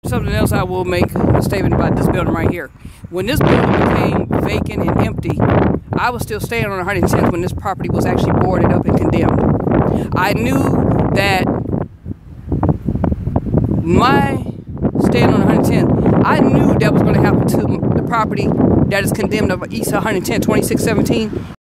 something else I will make a statement about this building right here. When this building became vacant and empty, I was still staying on 110th when this property was actually boarded up and condemned. I knew that my staying on 110th, I knew that was going to happen to the property that is condemned of East 110, 2617.